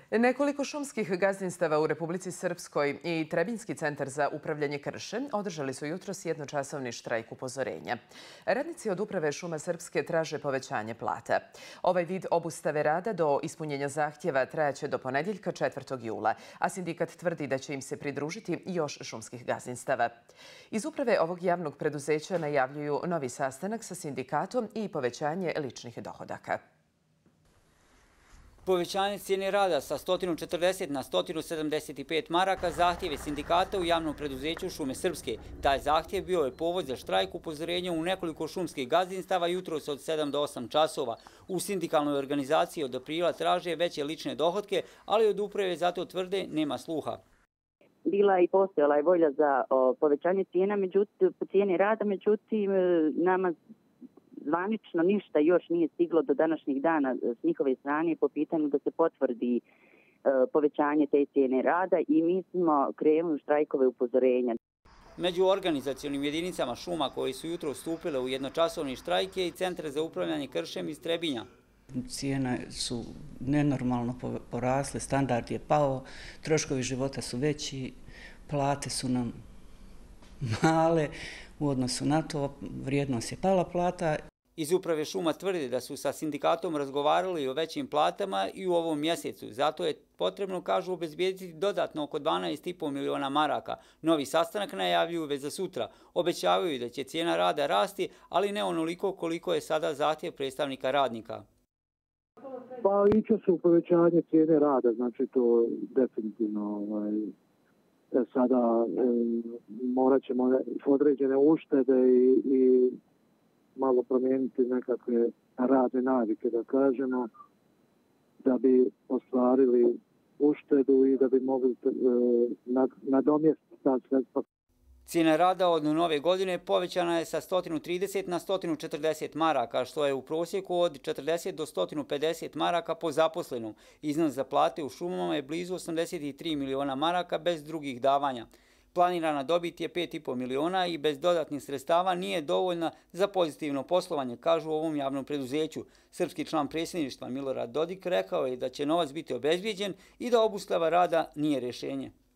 Nekoliko šumskih gazdinstava u Republici Srpskoj i Trebinjski centar za upravljanje kršem održali su jutros jednočasovni štrajk upozorenja. Radnici od Uprave šuma Srpske traže povećanje plata. Ovaj vid obustave rada do ispunjenja zahtjeva trajaće do ponedjeljka 4. jula, a sindikat tvrdi da će im se pridružiti još šumskih gazdinstava. Iz uprave ovog javnog preduzeća najavljuju novi sastanak sa sindikatom i povećanje ličnih dohodaka. Povećanje cijene rada sa 140 na 175 maraka zahtjev je sindikata u javnom preduzeću Šume Srpske. Taj zahtjev bio je povod za štrajk upozorenja u nekoliko šumskih gazdinstava jutros od 7 do 8 časova. U sindikalnoj organizaciji od aprila traže veće lične dohotke, ali od uprave zato tvrde nema sluha. Bila i postojala je volja za povećanje cijene rada, međutim nama zvanično ništa još nije stiglo do današnjih dana s njihove strane po pitanju da se potvrdi povećanje te cijene rada i mi smo krenuli u štrajkove upozorenja. Među organizacionim jedinicama šuma koji su jutro stupile u jednočasovni štrajk je i Centar za upravljanje kršem iz Trebinja. Cijene su nenormalno porasle, standard je pao, troškovi života su veći, plate su nam male, u odnosu na to vrijednost je pala plata. Iz Uprave šuma tvrde da su sa sindikatom razgovarali o većim platama i u ovom mjesecu. Zato je potrebno, kažu, obezbijediti dodatno oko 12,5 miliona maraka. Novi sastanak najavljuju već za sutra. Obećavaju da će cijena rada rasti, ali ne onoliko koliko je sada zahtjev predstavnika radnika. Pa iće se u povećanje cijene rada, znači to definitivno sada morat ćemo određene uštede i malo promijeniti nekakve radne navike, da kažemo, da bi ostvarili uštedu i da bi mogli nadomjestiti ta sredstva. Cijena rada od nove godine povećana je sa 130 na 140 maraka, što je u prosjeku od 40 do 150 maraka po zaposlenom. Iznos za plate u šumama je blizu 83 miliona maraka bez drugih davanja. Planirana dobit je 5,5 miliona i bez dodatnih sredstava nije dovoljna za pozitivno poslovanje, kažu u ovom javnom preduzeću. Srpski član predsjedništva Milorad Dodik rekao je da će novac biti obezbijeđen i da obustava rada nije rješenje.